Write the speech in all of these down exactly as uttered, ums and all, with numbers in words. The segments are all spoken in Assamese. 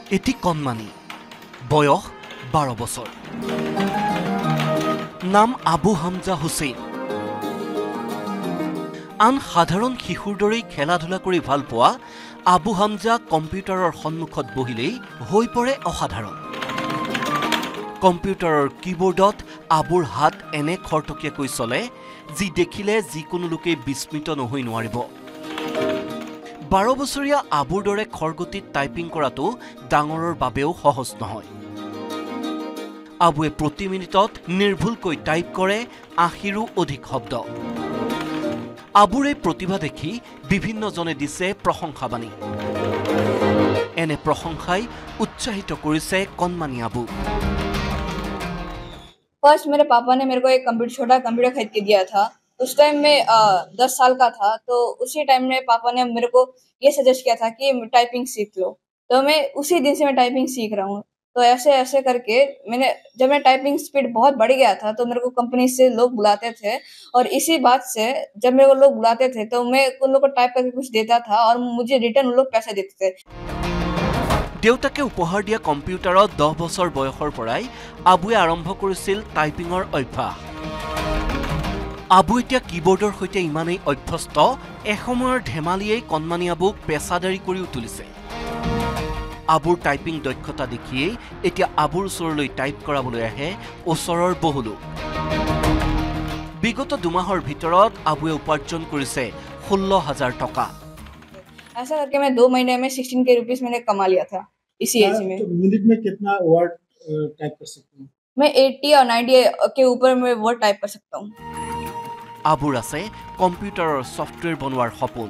এটি কণমানি বয়স বাৰ বছৰ নাম আবু হামজা হুছেইন আন সাধাৰণ শিশুৰ দৰেই খেলা ধূলা কৰি ভাল পোৱা আবু হামজা কম্পিউটাৰৰ সন্মুখত বহিলেই হৈ পৰে অসাধাৰণ কম্পিউটাৰৰ কিবোৰ্ডত আবুৰ হাত এনে খৰতকীয়াকৈ চলে যি দেখিলে যিকোনো লোকে বিস্মিত নহৈ নোৱাৰিব বাৰ বছৰীয়া আবুৰ দৰে খৰগতিত টাইপিং কৰাটো ডাঙৰৰ বাবেও সহজ নহয় আবুৱে প্ৰতি মিনিটত নিৰ্ভুলকৈ টাইপ কৰে আশীৰো অধিক শব্দ আবুৰ এই প্ৰতিভা দেখি বিভিন্নজনে দিছে প্ৰশংসাবাণী এনে প্ৰশংসাই উৎসাহিত কৰিছে কণমানি আবু फर्स्ट मेरे पापा ने मेरे को एक कंप्यूटर छोटा कंप्यूटर खरीद के दिया था उस टाइम में दस साल का था तो उसी टाइम में पापा ने मेरे को ये सजेस्ट किया था कि टाइपिंग सीख लो तो मैं उसी दिन से मैं टाइपिंग सीख रहा हूँ तो ऐसे ऐसे करके मैंने जब मैं टाइपिंग स्पीड बहुत बढ़ गया था तो मेरे को कंपनी से लोग बुलाते थे और इसी बात से जब मेरे को लोग बुलाते थे तो मैं उन लोग को टाइप करके कुछ देता था और मुझे रिटर्न उन लोग पैसे देते थे দেউতাকে উপহাৰ দিয়া কম্পিউটাৰত দহ বছৰ বয়সৰ পৰাই আবুৱে আৰম্ভ কৰিছিল টাইপিঙৰ অভ্যাস আবু এতিয়া কিবোৰ্ডৰ সৈতে ইমানেই অভ্যস্ত এসময়ৰ ধেমালিয়েই কণমানি আবুক পেছাদাৰী কৰি তুলিছে আবুৰ টাইপিং দক্ষতা দেখিয়েই এতিয়া আবুৰ ওচৰলৈ টাইপ কৰাবলৈ আহে ওচৰৰ বহু লোক বিগত দুমাহৰ ভিতৰত আবুৱে উপাৰ্জন কৰিছে ষোল্ল হাজাৰ টকা ऐसा करके मैं दो महीने में सिक्सटीन के रुपीस मैंने कमा लिया था इसी एज में तो मिनट में कितना वर्ड टाइप कर सकते हैं मैं अस्सी और नब्बे के ऊपर में वर्ड टाइप कर सकता हूँ আবুৰ আছে কম্পিউটাৰৰ সফটৱেৰ বনোৱাৰ সপোন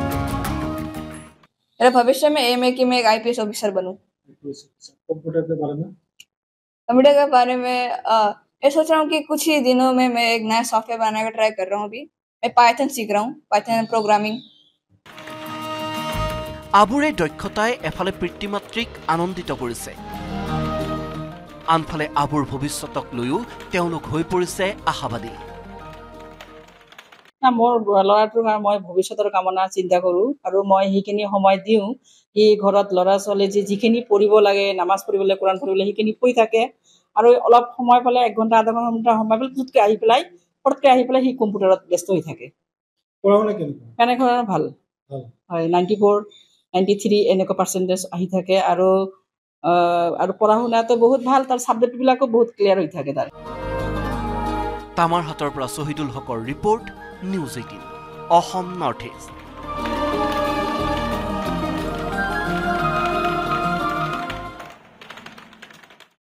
मेरा भविष्य में एम है कि मैं एक आईपीएस ऑफिसर बनूं कंप्यूटर के बारे में कंप्यूटर के बारे में मैं सोच रहा हूँ कि कुछ ही दिनों में मैं एक नया सॉफ्टवेयर बनाने का ट्राई कर रहा हूँ अभी मैं पाइथन सीख रहा हूँ पाइथन प्रोग्रामिंग আবুৰ এই দক্ষতাই এফালে পিতৃ-মাতৃক আনন্দিত কৰিছে আনফালে আবুৰ ভৱিষ্যতক লৈও তেওঁলোক হৈ পৰিছে আশাবাদী না মোৰ ল'ৰাটোৰ মই ভৱিষ্যতৰ কামনা চিন্তা কৰোঁ আৰু মই সেইখিনি সময় দিওঁ এই ঘৰত ল'ৰা ছোৱালী যে যিখিনি পঢ়িব লাগে নামাজ পঢ়িবলৈ কোৰাণ পঢ়িবলৈ সেইখিনি পঢ়ি থাকে আৰু অলপ সময় পালে এক ঘণ্টা আধা ঘণ্টা সময় পালে পুতুককৈ আহি পেলাই পটককৈ আহি পেলাই সি কম্পিউটাৰত ব্যস্ত হৈ থাকে পঢ়া শুনা কেনেকুৱা কেনেকুৱা ভাল হয় নাইণ্টি ফ'ৰ নাইণ্টি থ্ৰী এনেকুৱা পাৰ্চেণ্টেজ আহি থাকে আৰু আৰু পঢ়া শুনাটো বহুত ভাল তাৰ ছাবজেক্টবিলাকো বহুত ক্লিয়াৰ হৈ থাকে তাৰ তামাৰ হাতৰ পৰা শহীদুল হকৰ report news eighteen Assam north east